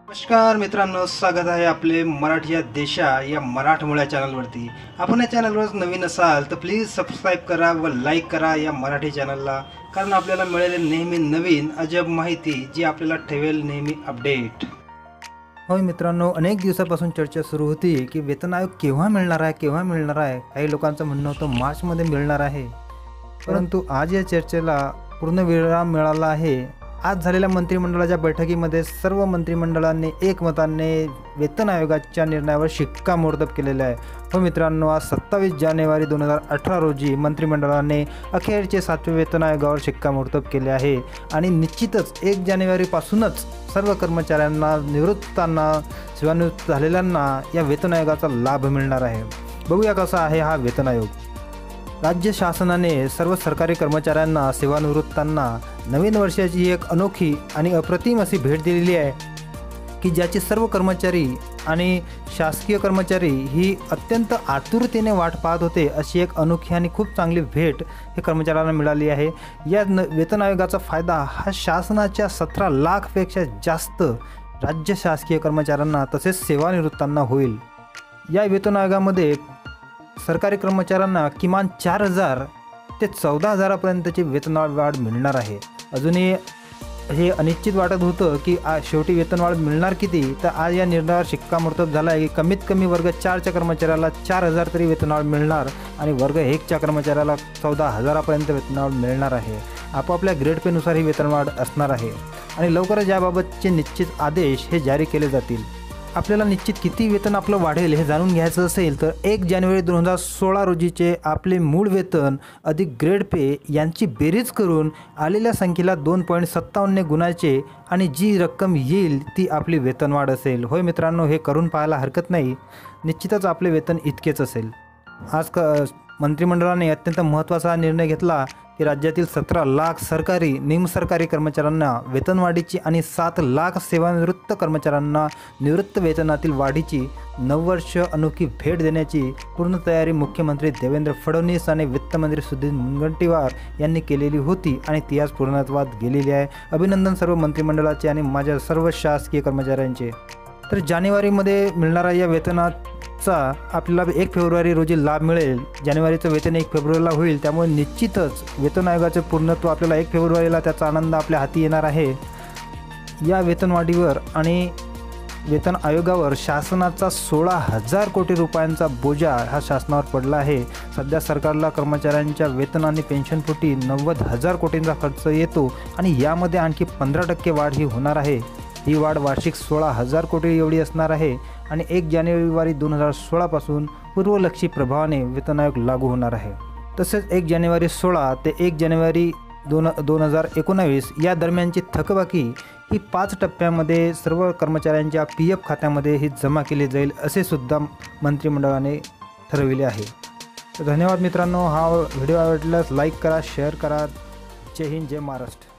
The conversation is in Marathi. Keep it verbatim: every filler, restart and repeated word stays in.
नमस्कार मित्रांनो, स्वागत आहे आपले मराठी या देशा या मराठमोळ्या चॅनलवरती। आपण या चॅनलवर नवीन असाल तर प्लीज सबस्क्राईब करा व लाईक करा या मराठी चॅनलला, कारण आपल्याला मिळेल नेहमी नवीन अजब माहिती जी आपल्याला ठेवेल नेहमी अपडेट। होय मित्रांनो, अनेक दिवसापासून चर्चा सुरू होती की वेतन आयोग केव्हा मिळणार आहे केव्हा मिळणार आहे काही लोकांचं म्हणणं होतं मार्चमध्ये मिळणार आहे, परंतु आज या चर्चेला पूर्णविराम मिळाला आहे। आज झालेल्या मंत्रिमंडळाच्या बैठकीमध्ये सर्व मंत्रिमंडळांनी एकमताने वेतन आयोगाच्या निर्णयावर शिक्कामोर्तब केलेले आहे। हो मित्रांनो, आज सत्तावीस जानेवारी दोन हजार अठरा रोजी मंत्रिमंडळाने अखेरचे सातवे वेतन आयोगावर शिक्कामोर्तब केले आहे आणि निश्चितच एक जानेवारीपासूनच सर्व कर्मचाऱ्यांना, निवृत्तांना, सेवानिवृत्त झालेल्यांना या वेतन आयोगाचा लाभ मिळणार आहे। बघूया कसा आहे हा वेतन आयोग। राज्य शासनाने सर्व सरकारी कर्मचाऱ्यांना, सेवानिवृत्तांना नवीन वर्षाची एक अनोखी आणि अप्रतिम अशी भेट दिलेली आहे की ज्याची सर्व कर्मचारी आणि शासकीय कर्मचारी ही अत्यंत आतुरतेने वाट पाहत होते। अशी एक अनोखी आणि खूप चांगली भेट हे कर्मचाऱ्यांना मिळाली आहे। या वेतन आयोगाचा फायदा हा शासनाच्या सतरा लाखपेक्षा जास्त राज्य शासकीय कर्मचाऱ्यांना तसेच सेवानिवृत्तांना होईल। या वेतन आयोगामध्ये सरकारी कर्मचाऱ्यांना किमान चार हजार ते चौदा हजारापर्यंतची वेतनवाढ मिळणार आहे। अजूनही हे अनिश्चित वाटत होतं की शेवटी वेतनवाढ मिळणार किती, तर आज या निर्णयावर शिक्कामोर्तब झाला आहे की कमीत कमी वर्ग चारच्या कर्मचाऱ्याला चार हजार तरी वेतनवाढ मिळणार आणि वर्ग एकच्या कर्मचाऱ्याला चौदा हजारापर्यंत वेतनवाढ मिळणार आहे। आपापल्या ग्रेड पेनुसार ही वेतनवाढ असणार आहे आणि लवकरच याबाबतचे निश्चित आदेश हे जारी केले जातील। आपल्याला निश्चित किती वेतन आपलं वाढेल हे जाणून घ्यायचं असेल तर एक जानेवारी दोन हजार सोळा रोजीचे आपले मूळ वेतन अधिक ग्रेड पे यांची बेरीज करून आलेल्या संख्येला दोन पॉईंट सत्तावन्न गुणाचे आणि जी रक्कम येईल ती आपली वेतनवाढ असेल। होय मित्रांनो, हे करून पाहायला हरकत नाही, निश्चितच आपले वेतन इतकेच असेल। आज क मंत्रिमंडळाने अत्यंत महत्त्वाचा निर्णय घेतला की राज्यातील सतरा लाख सरकारी, निमसरकारी कर्मचाऱ्यांना वेतनवाढीची आणि सात लाख सेवानिवृत्त कर्मचाऱ्यांना निवृत्त वेतनातील वाढीची नववर्ष अनोखी भेट देण्याची पूर्ण तयारी मुख्यमंत्री देवेंद्र फडणवीस आणि वित्तमंत्री सुधीर मुनगंटीवार यांनी केलेली होती आणि ती आज पूर्णत्वात गेलेली आहे। अभिनंदन सर्व मंत्रिमंडळाचे आणि माझ्या सर्व शासकीय कर्मचाऱ्यांचे। तर जानेवारीमध्ये मिळणाऱ्या या वेतनाचा आपल्याला एक फेब्रुवारी रोजी लाभ मिळेल। जानेवारीचं वेतन एक फेब्रुवारीला होईल, त्यामुळे निश्चितच वेतन आयोगाचे पूर्णत्व आपल्याला एक फेब्रुवारीला त्याचा आनंद आपल्या हाती येणार आहे। या वेतनवाढीवर आणि वेतन आयोगावर शासनाचा सोळा हजार कोटी रुपयांचा बोजा हा शासनावर पडला आहे। सध्या सरकारला कर्मचाऱ्यांच्या वेतन आणि पेन्शनपोटी नव्वद हजार कोटींचा खर्च येतो आणि यामध्ये आणखी पंधरा टक्के वाढ ही होणार आहे। ही वाढ वार्षिक सोळा हजार कोटी एवढी असणार आहे आणि एक जानेवारी दोन हजार सोळापासून पूर्वलक्षी प्रभावाने वेतन आयोग लागू होणार आहे। तसेच एक जानेवारी सोळा ते एक जानेवारी दोन दोन हजार एकोणावीस या दरम्यानची थकबाकी ही पाच टप्प्यामध्ये सर्व कर्मचाऱ्यांच्या पी एफ खात्यामध्ये ही जमा केली जाईल असे सुद्धा मंत्रिमंडळाने ठरविले आहे। तर धन्यवाद मित्रांनो, हा व्हिडिओ आवडल्यास लाईक करा, शेअर करा। जय हिंद, जय महाराष्ट्र।